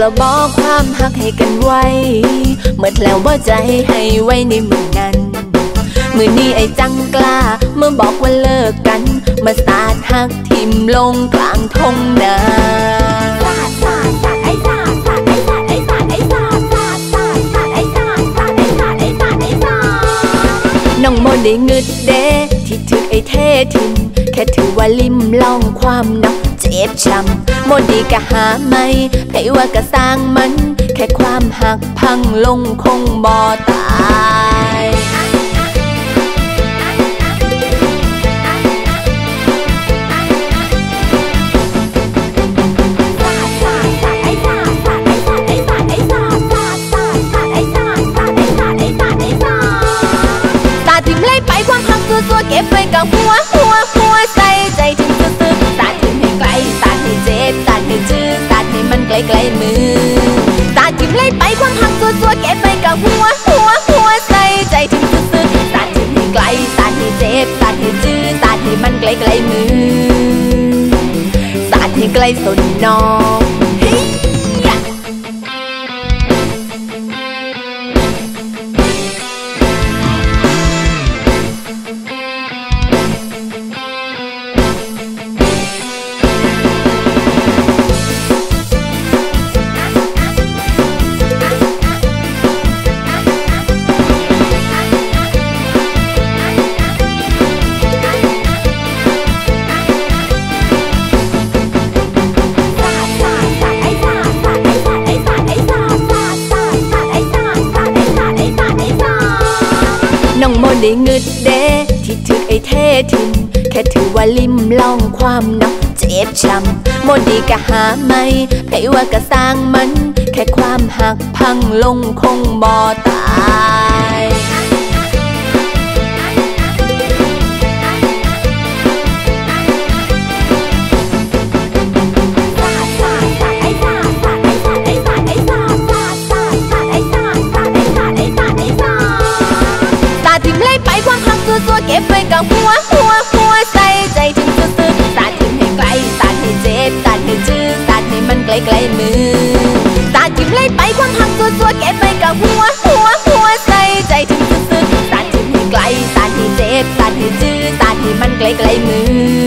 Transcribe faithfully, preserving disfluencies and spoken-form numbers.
แล้วบอกความหักให้กันไว้เมื่อแล้วบ่ใจให้ไว้ในมือนั้นมือนี้ไอ้จังกล้าเมื่อบอกว่าเลิกกันมาสาดหักทิ่มลงกลางทงนาสาดสาดสาดไอ้สาดสาดไอ้สาดไอ้สาดไอ้สาดสาดสาดสาดไอ้สาดสาดไอ้สาดไอ้สาดไอ้สาดน้องโมได้งึดเด้ที่ถึกไอ้เท่ทิมแค่ถือว่าลิ้มลองความนักเจ็บช้ำโมดีกะหาไม่ไผว่ากะสร้างมันแค่ความหักพังลงคงบ่ตายตัวเก็บไว้กับหัวหัวหัวใส่ใจถึงซึ้งสาดถึงให้ไกลสาดให้เจ็บสาดให้จื้อสาดให้มันไกลไกลมือสาดถึงไล่ไปความหักตัวตัวเก็บไว้กับหัวหัวหัวใส่ใจถึงซึ้งสาดถึงให้ไกลสาดให้เจ็บสาดให้จื้อสาดให้มันไกลไกลมือสาดให้ไกลสนน้องน้องโมได้งึดเด้ที่ถึกไอ้เท่ทิมแค่ถือว่าลิ้มลองความนักเจ็บช้ำโมดีกะหาไม่ไผว่ากะสร้างมันแค่ความหักพังลงคงบ่ตายตัวเก็บไว้กับหัวหัวหัวใส่ใจถึงซึ้งสาดถึงให้ไกลสาดให้เจ็บสาดให้จื้อสาดให้มันไกลไกลมือสาดถึงไล่ไปความหักตัวตัวเก็บไว้กับหัวหัวหัวใส่ใจถึงซึ้งสาดถึงให้ไกลสาดให้เจ็บสาดให้จื้อสาดให้มันไกลไกลมือ